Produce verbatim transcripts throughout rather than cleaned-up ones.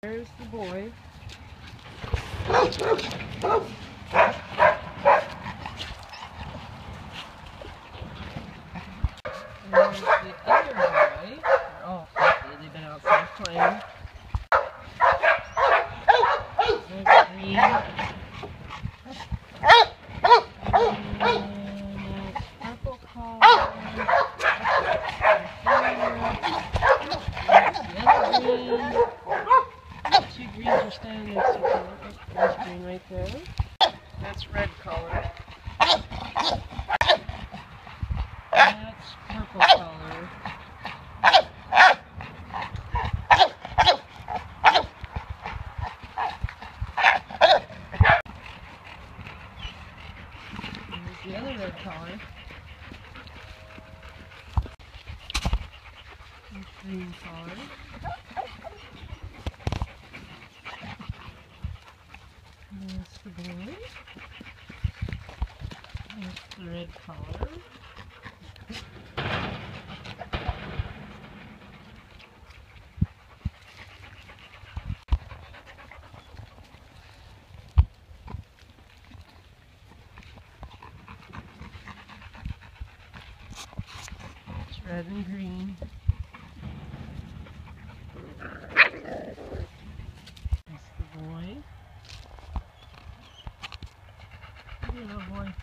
There's the boy. And there's the other boy. They're all happy. They've been outside playing. There's green. And that's purple collar. There's the other green. Two greens are standing next to each other. There's green right there. That's red collar. That's purple collar. There's the other red collar. There's green collar. There's the boy. There's the red collar. It's red and green. That's the boy. Little boy.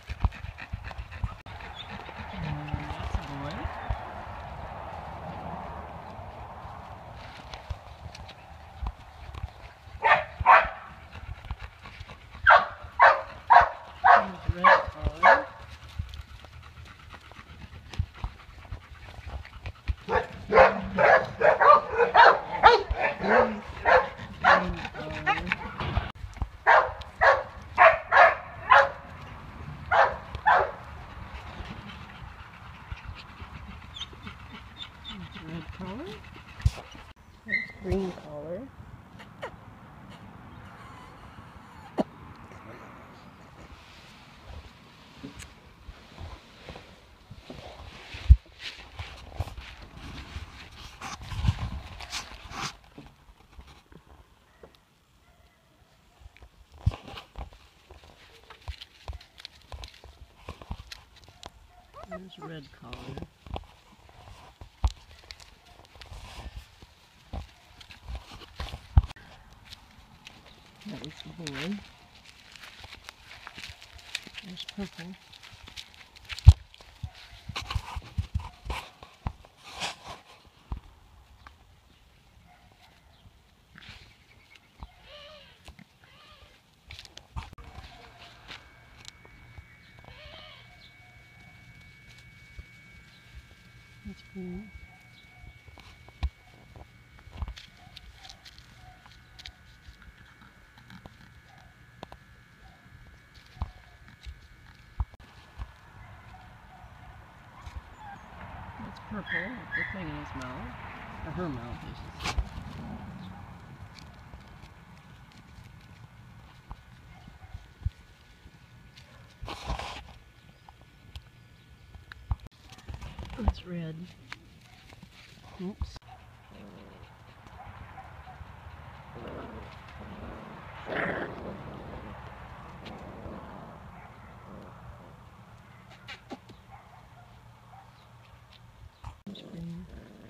And that's a boy. There's red collar. Red collar. That's green collar. There's red collar. That was the boy. There's purple. That's green. That's purple. The thing in his mouth. Or her mouth, I should say. That's red. Oops. There's green.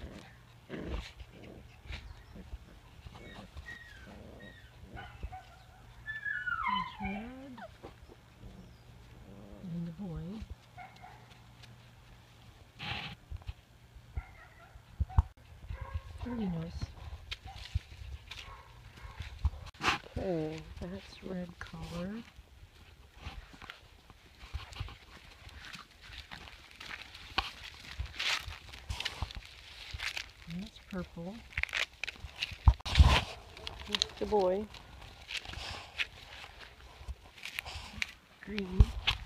There's red. And the boy. Pretty nice. Okay, that's red collar. And that's purple. That's the boy. Green.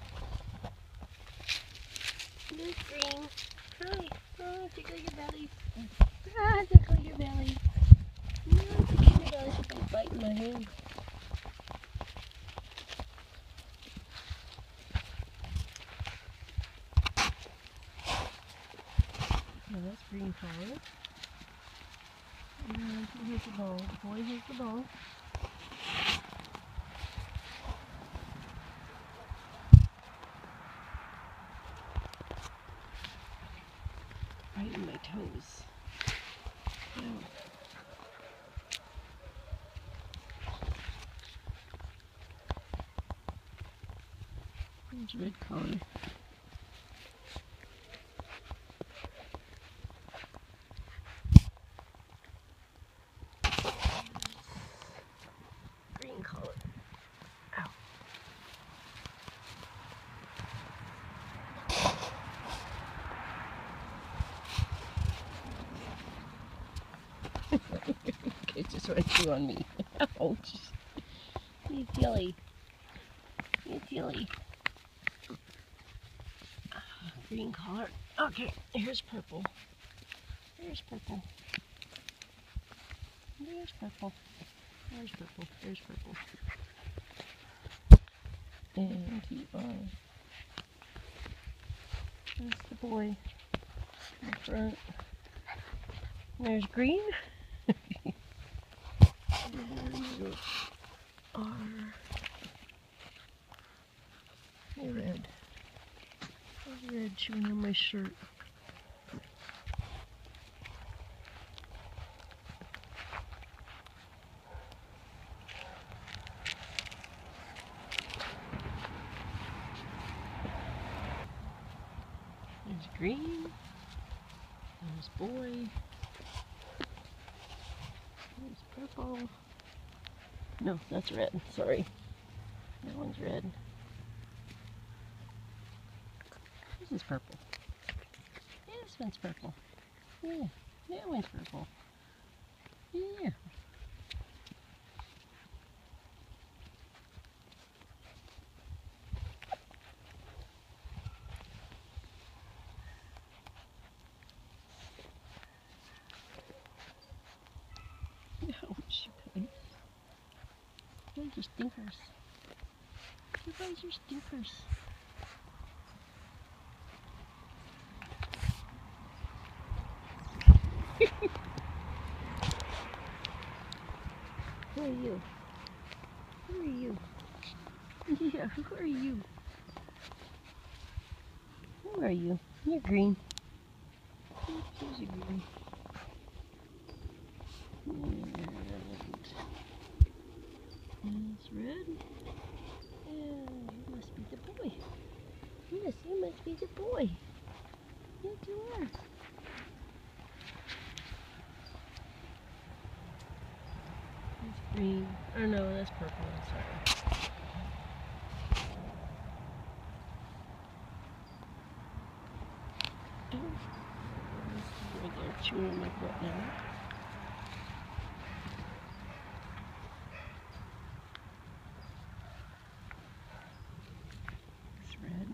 There's green. Hi. Oh, tickle your belly. Ah, tickle your belly. No, tickle your belly. She's biting my hand. Now that's green collar. And has the ball. The boy has the ball. Right in my toes. Oh. There's red collar. Green collar. Ow. It just went through on me. Ouch. You silly. You silly. Green collar. Okay, here's purple. Here's purple. Here's purple. There's purple. There's purple. And you are. That's the boy in the front. There's green. And you are red. There's red showing on my shirt. There's green. There's boy. There's purple. No, that's red. Sorry. That one's red. This is purple. Yeah, this one's purple. Yeah, that one's purple. Yeah. Ouch, you guys. You guys are stinkers. You guys are stinkers. Who are you? Who are you? Yeah, who are you? Who are you? You're green. Here's your green. And it's red. And you must be the boy. Yes, you must be the boy. Yes, you are. That's green. Oh no, that's purple. I'm sorry. Right there, chewing on my foot now. It's red.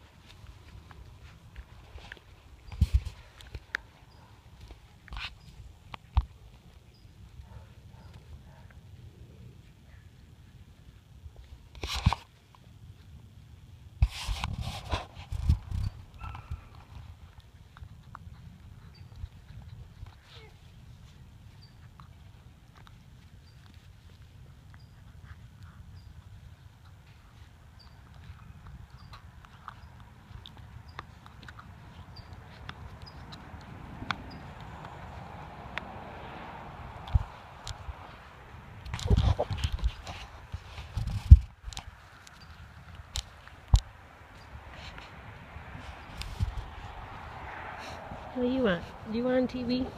What do you want? Do you want on T V?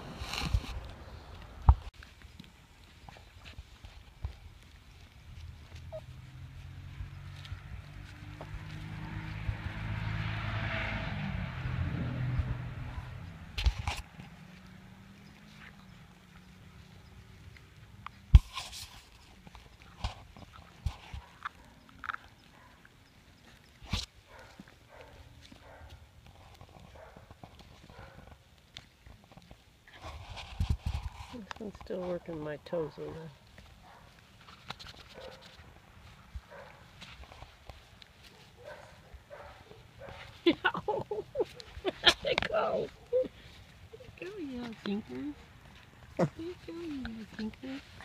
This one's still working my toes on that. Ow! Let it go. Let it go, you little stinkers. What are you doing, Tinker?